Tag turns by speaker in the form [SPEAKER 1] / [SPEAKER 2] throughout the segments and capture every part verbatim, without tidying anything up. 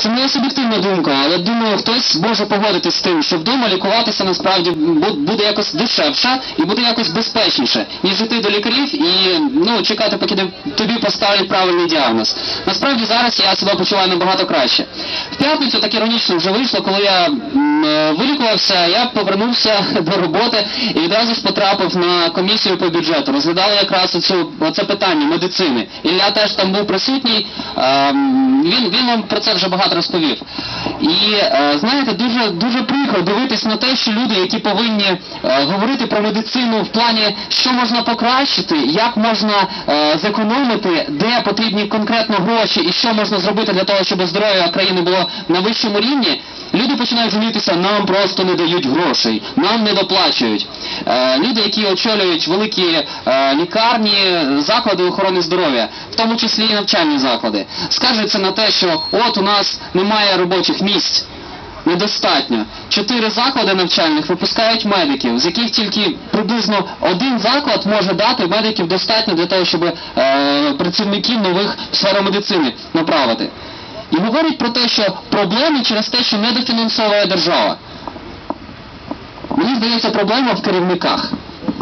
[SPEAKER 1] Це моя суб'єктивна думка, але думаю, хтось може погодитись з тим, що вдома лікуватися насправді буде якось дешевше і буде якось безпечніше, ніж йти до лікарів і ну, чекати, поки тобі поставлять правильний діагноз. Насправді зараз я себе почуваю набагато краще. В п'ятницю так іронічно вже вийшло, коли я вилікувався, я повернувся до роботи і відразу ж потрапив на комісію по бюджету. Розглядали якраз оцю, оце питання медицини. Ілля теж там був присутній, він, він вам про це вже багато розповів. І, знаєте, дуже, дуже прикро дивитись на те, що люди, які повинні говорити про медицину в плані, що можна покращити, як можна зекономити, де потрібні конкретно гроші і що можна зробити для того, щоб здоров'я країни було на вищому рівні, люди починають жалітися, нам просто не дають грошей, нам не доплачують. Люди, які очолюють великі лікарні, заклади охорони здоров'я, в тому числі і навчальні заклади, скаржаться на те, що от у нас немає робочих місць, недостатньо. Чотири заклади навчальних випускають медиків, з яких тільки приблизно один заклад може дати медиків достатньо для того, щоб е, працівників нових в сферу медицини направити. І говорять про те, що проблеми через те, що недофінансовує держава. Мені здається, проблема в керівниках.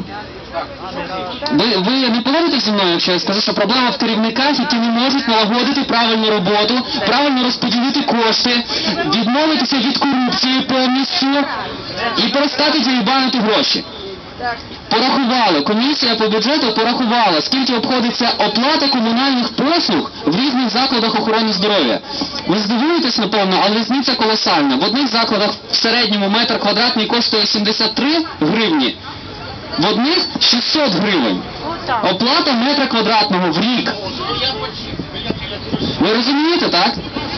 [SPEAKER 1] Ви, ви не погодитесь зі мною, якщо я скажу, що проблема в керівниках, які не можуть налагодити правильну роботу, правильно розподілити кошти, відмовитися від корупції повністю і перестати дерибанити гроші. Порахували, комісія по бюджету порахувала, скільки обходиться оплата комунальних послуг в різних закладах охорони здоров'я. Ви здивуєтесь, напевно, але різниця колосальна. В одних закладах в середньому метр квадратний коштує сімдесят три гривні, в одних шістсот гривень. Оплата метра квадратного в рік. Ви розумієте, так?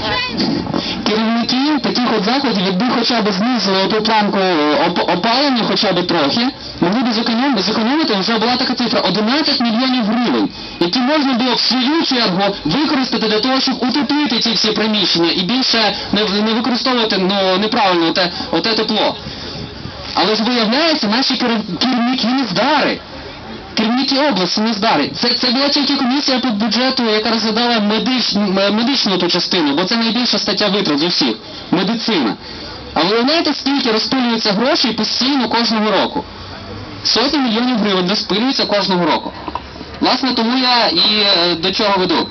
[SPEAKER 1] Керівники таких от закладів, якби хоча б знизили оту планку опалення хоча б трохи, могли б зекономити, вже була така цифра, одинадцять мільйонів гривень, які можна було в свою чергу використати для того, щоб утеплити ці всі приміщення і більше не, не використовувати ну, неправильно оте, оте тепло. Але ж виявляється, наші керівники не здари. Керівники області не здари. Це, це була тільки комісія по бюджету, яка розглядала медич, медичну ту частину, бо це найбільша стаття витрат з усіх. Медицина. А ви знаєте, скільки розпилюється грошей постійно кожного року? Сотні мільйонів гривень розпилюються кожного року. Власне, тому я і до чого веду.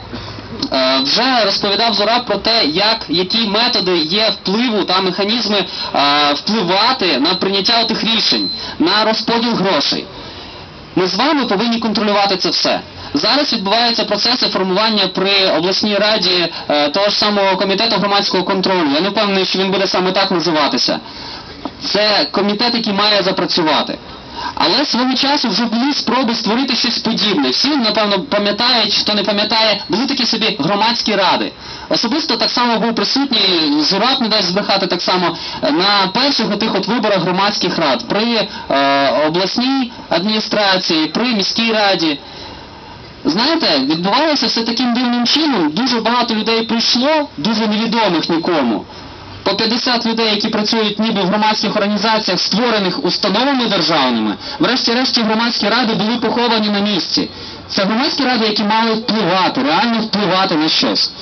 [SPEAKER 1] Вже розповідав Зураб про те, як, які методи є впливу та механізми а, впливати на прийняття тих рішень, на розподіл грошей. Ми з вами повинні контролювати це все. Зараз відбуваються процеси формування при обласній раді е, того ж самого комітету громадського контролю. Я не впевнений, що він буде саме так називатися. Це комітет, який має запрацювати. Але свого часу вже були спроби створити щось подібне. Всі, напевно, пам'ятають, хто не пам'ятає, були такі собі громадські ради. Особисто так само був присутній, Зураб не дасть збрехати так само, на перших отих от виборах громадських рад, при е, обласній адміністрації, при міській раді. Знаєте, відбувалося все таким дивним чином, дуже багато людей прийшло, дуже невідомих нікому. По п'ятдесят людей, які працюють ніби в громадських організаціях, створених установами державними, врешті-решті громадські ради були поховані на місці. Це громадські ради, які мали впливати, реально впливати на щось.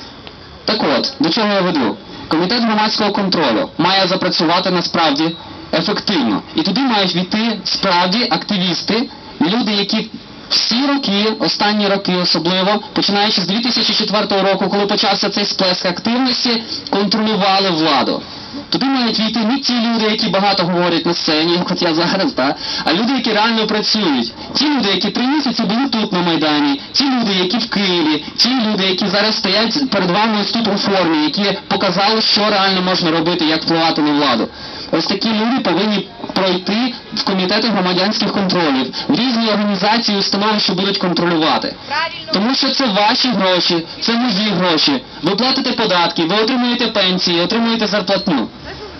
[SPEAKER 1] Так от, до чого я веду? Комітет громадського контролю має запрацювати насправді ефективно. І туди мають війти справді активісти, люди, які всі роки, останні роки особливо, починаючи з дві тисячі четвертого року, коли почався цей сплеск активності, контролювали владу. Туди мають війти не ті люди, які багато говорять на сцені, хоч я зараз, так, а люди, які реально працюють. Ті люди, які три місяці були тут на Майдані, ті люди, які в Києві, ті люди, які зараз стоять перед вами ось тут у формі, які показали, що реально можна робити, як впливати на владу. Ось такі люди повинні пройти в комітети громадянських контролів, в різні організації і установи, що будуть контролювати. Тому що це ваші гроші, це мої гроші. Ви платите податки, ви отримуєте пенсії, отримуєте зарплатню.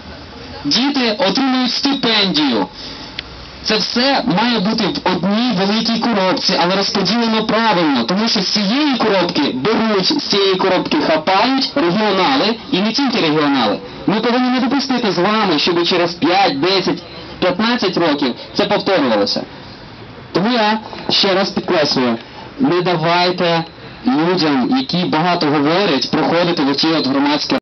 [SPEAKER 1] Діти отримують стипендію. Це все має бути в одній великій коробці, але розподілено правильно, тому що з цієї коробки беруть, з цієї коробки хапають регіонали, і не тільки регіонали. Ми повинні не допустити з вами, щоб через п'ять, десять, п'ятнадцять років це повторювалося. Тому я ще раз підкреслюю, не давайте людям, які багато говорять, проходити в оці от громадські